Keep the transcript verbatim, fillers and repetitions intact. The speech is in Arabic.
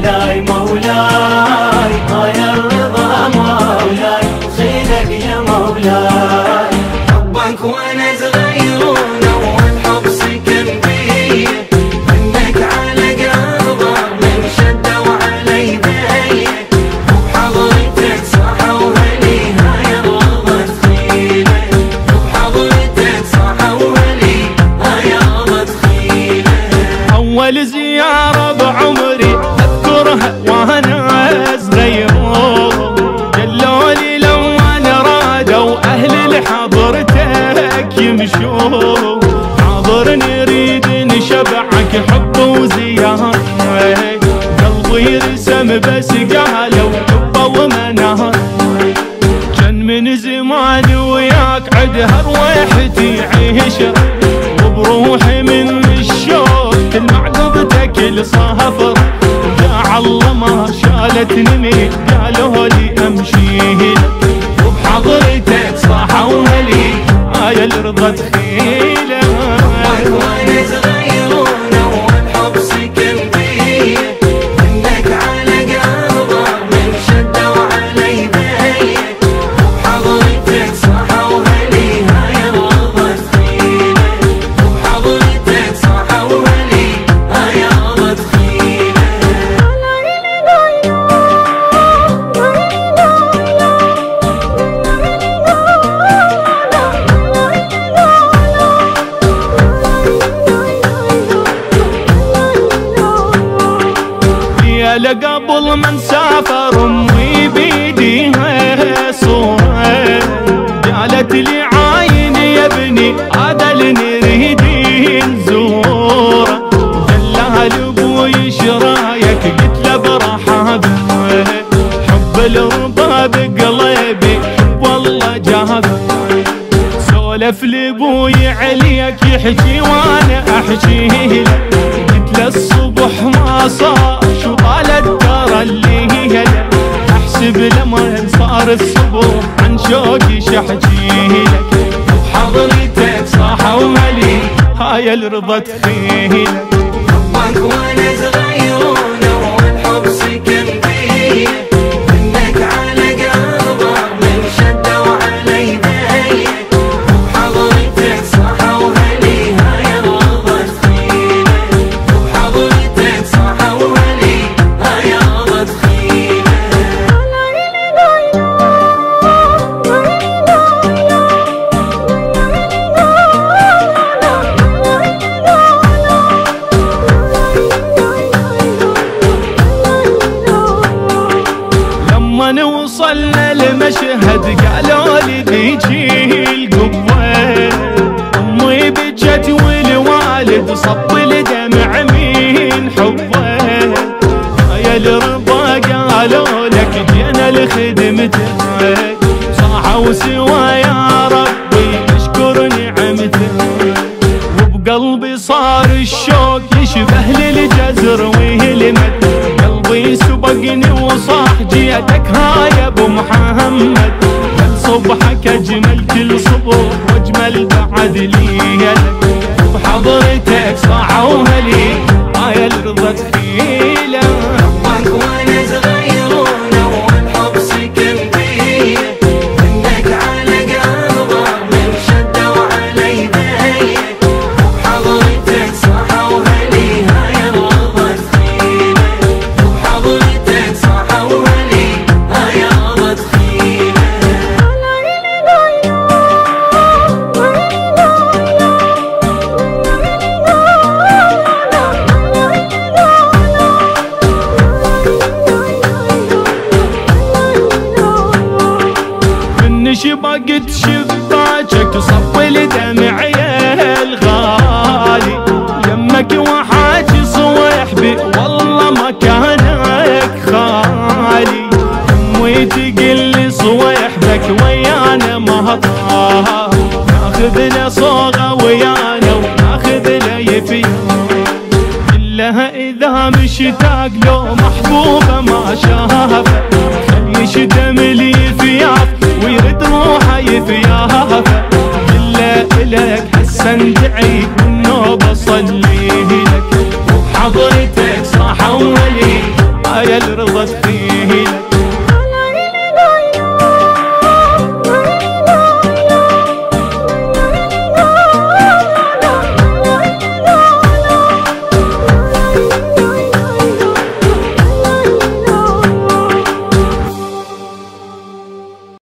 مولاي مولاي يا الرضا مولاي صيدك يا مولاي. حبك وانا صغير واول حب سكن بي، منك على قلبه من شده وعلى يدي، وبحضرتك صحوا هلي هاي الرضا تخيله، وبحضرتك صحوا هلي هاي الرضا تخيله. اول زياره بعمري اذكرها وانا صغير، قالولي لو انا رادوا اهل لحضرتك يمشوا، حاضر نريد نشبعك حب وزياره، قلبي يرسم بس قالوا حبه ومنار، كان من زمان وياك عد هرويحتي عيشه، وبروحي من الشوق تلمع قبتك الصافر، يا الله ما شالتني من قالوا لي امشي، وبحضرتك صاحوا هلي هاي الرضا تخيله. وانا صغير واول حب سكن بي، منك على قلبه من شده وعلى يدي، وبحضرتك صحوا هلي هاي الرضا تخيله، وبحضرتك صحوا هلي هاي الرضا تخيله. يا قبل ما نسافر امي بيديها صوره، قالت لي عاين يا ابني هذا اللي نريد نزوره، دلها لابوي ايش رايك قلت له برحب، حب الرضا بقلبي والله جاب، سولف لابوي عليك يحكي وانا احكي له، قلت له الصبح ما صار شو طالت ترى اللي هلا، احسب لما صار الصبح عن شوقي شحكي لك، وبحضرتك صاحوا هلي هاي الرضا تخيله. حبك وانا صغير واول حب سكن بي، منك على قلبه من شده وعلى يدي، وبحضرتك صحوا هلي هاي الرضا تخيله، وبحضرتك صحوا هلي هاي الرضا تخيله. لما نوصلنا لمشهد قالوا لي بيجي القوه، امي بجت والوالد صب الدمع من حبه، يا الرضا قالوا لك جينا لخدمتك، صاحوا سوا يا ربي اشكر نعمتك، وبقلبي صار الشوق يشبه للجزر ويلمت، قلبي سبقني وصاح جيتك هاي ابو محمد، كل صبحك اجمل كل صبح واجمل بعد ليلك، وبحضرتك صاحوا هلي هاي الرضا تخيله. حبك وانا صغير واول حب سكن بي، منك على قلبه من شده وعلى يدي، وبحضرتك صحوا هلي هاي الرضا تخيله، وبحضرتك صحوا هلي هاي الرضا تخيله. شبقت شباكك صب الدمع يا الغالي، يمك وحاجي صويح بي والله مكانك خالي، امي تقلي صويح بك ويانا مهطاه، ناخذ له صوغه ويانا وناخذ له يفيان، كلها اذا مشتاق لو محبوبه ما شافه، خلي يشدم لي فياف ويرد روحه يفيافه، الا الك حسن دعي والنوبه صلي لك، وبحضرتك